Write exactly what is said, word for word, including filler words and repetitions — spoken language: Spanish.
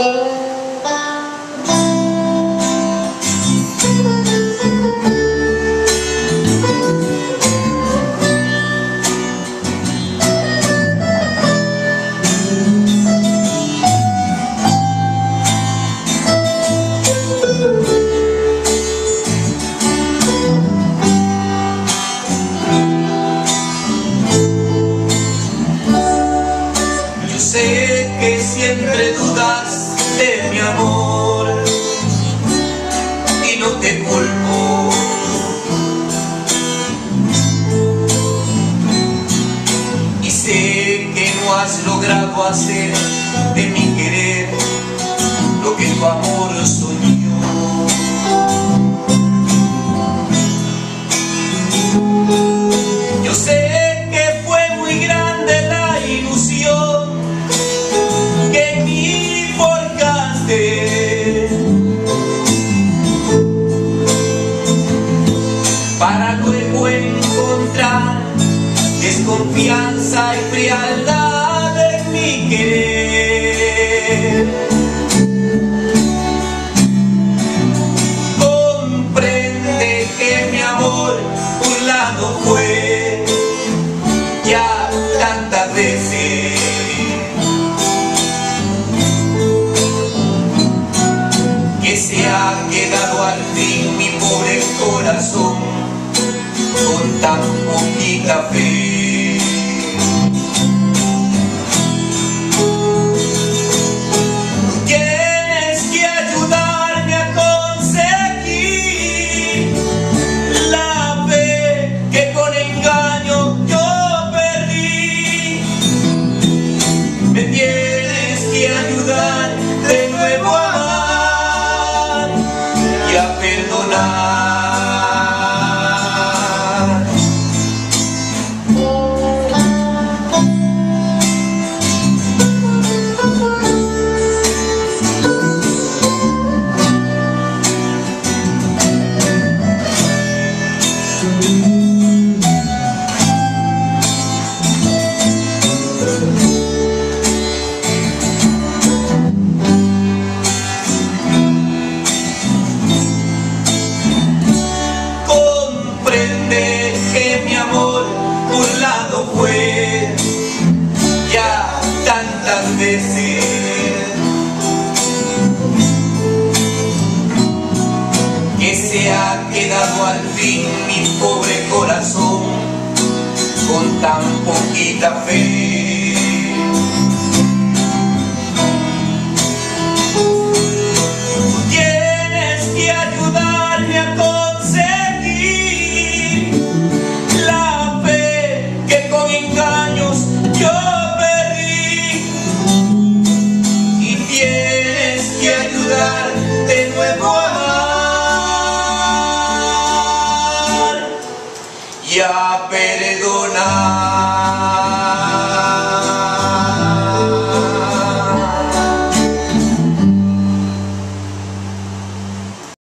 Sé que siempre dudas de mi amor y no te culpo. Y sé que no has logrado hacer de mi querer lo que tu amor soñó. Yo sé que fue muy grande la ilusión que en mí forjaste para luego encontrar desconfianza y frialdad en mi querer. Comprende que mi amor burlado fue ya tantas veces, que se ha quedado al fin mi pobre corazón con tan poquita fe. Tienes que ayudarme a conseguir la fe que con engaño yo perdí. Me tienes que ayudar de nuevo a amar y a perdonar. Comprende que mi amor burlado fue ya tantas veces, que se ha quedado al fin mi pobre corazón con tan poquita fe. Tienes que ayudarme a conseguir la fe que con engaños yo perdí, y tienes que ayudar de nuevo a amar y a perdonar.